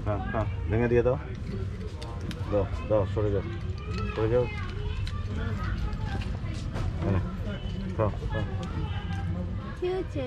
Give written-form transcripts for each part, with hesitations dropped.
হ্যাঁ হ্যাঁ ভেঙে দিয়ে দাও দাও দাও সরে যাও সরে যাও খাও খাও কি হচ্ছে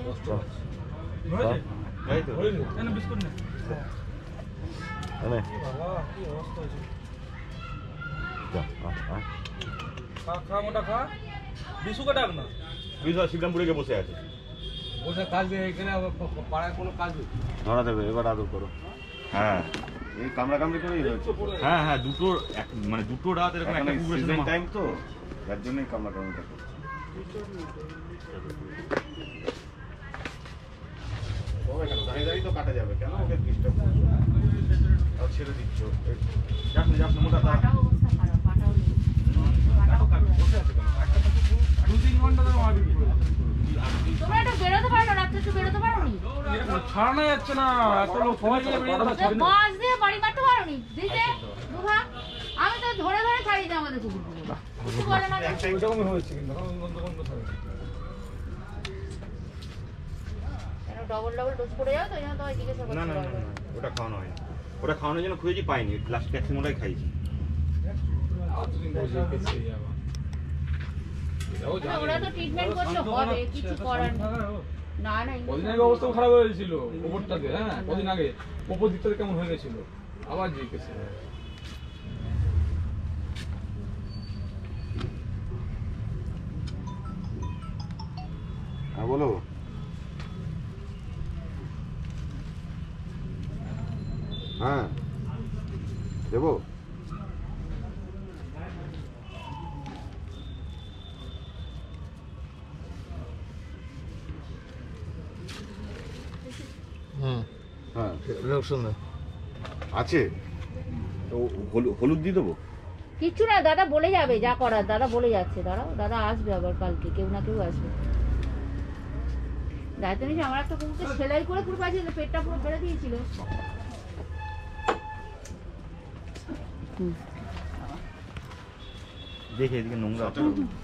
এই তো এনে বিস্কুট নে এনে বাবা কি অবস্থা হয়েছে যা খা মোটা খা বিস্কুট ডাক না বিশাল শিবরামপুরে গিয়ে বসে আছে বসে কাজ দিয়ে এখানে পাড়ায় কোনো কাজ ধরা দেবে এবার আদর করো হ্যাঁ এই কামড়া কামড়ি করেই রয়েছে হ্যাঁ হ্যাঁ দুটো মানে দুটো রাত এরকম একটা কুকুরের সিজন সাথে টাইম তো তার জন্যই কামড়া কামড়িটা করছে দাঁড়িয়ে দাঁড়িয়ে তো কাটা যাবে কেন ওকে ডিস্টার্ব ছেড়ে দিচ্ছ যাস না মোটা তা ছাড়ানো যাচ্ছে না এত লোক সবাই আমি তো ধরে ধরে ছাড়িয়ে দিই আমাদের কুকুরগুলো হয়েছে কিন্তু ডবল ডবল ডোজ পড়ে যাও তো এই জন্য তোমায় জিজ্ঞাসা করছি না ওটা খাওয়ানো হয় ওটা খাওয়ানোর জন্য খুঁজেছি পাইনি লাস্ট ট্যাক্সিমোটাই খাইছি ওরা তো ট্রিটমেন্ট করতে হবে কিছু করার নেই না না কদিন আগে অবস্থা খারাপ হয়ে গেছিল ওপরটাতে হ্যাঁ কদিন আগে ওপর দিকটাতে কেমন হয়ে গেছিল আবার জিজ্ঞেস হ্যাঁ বলো হ্যাঁ দেবো হ্যাঁ আছে হলুদ দিয়ে দেবো কিচ্ছু না দাদা বলে যাবে যা করার দাদা বলে যাচ্ছে দাঁড়াও দাদা আসবে আবার কালকে কেউ না কেউ আসবে দায়িত্ব নিয়েছি আমার একটা কুকুরকে সেলাই করে পুরো পাঠিয়ে পেটটা পুরো ফেলে দিয়েছিল দেখে এদিকে নোংরা আচ্ছা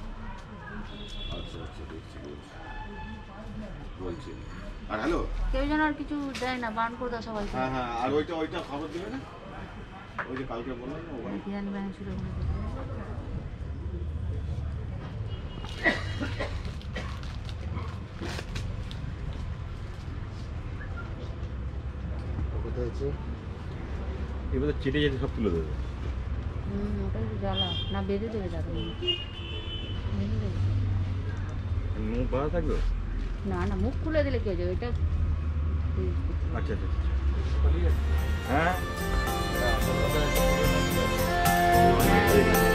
দেখছি বলছি আর হ্যালো কেউ যেন আর কিছু দেয় না বারণ করে দাও সবাই হ্যাঁ হ্যাঁ আর ওইটা খবর দিবে না ওই যে কালকে বললাম না ওখানে বিরিয়ানি বানিয়েছিল কোথায় আছে এবার চেটে যেতে সব তুলে দেবে ওটা একটু জ্বালা না বেঁধে দেবে দাদা বেঁধে দেবে মুখ বাঁধা থাকবে না না মুখ খুলে দিলে কি হয়ে যাবে এটা আচ্ছা হ্যাঁ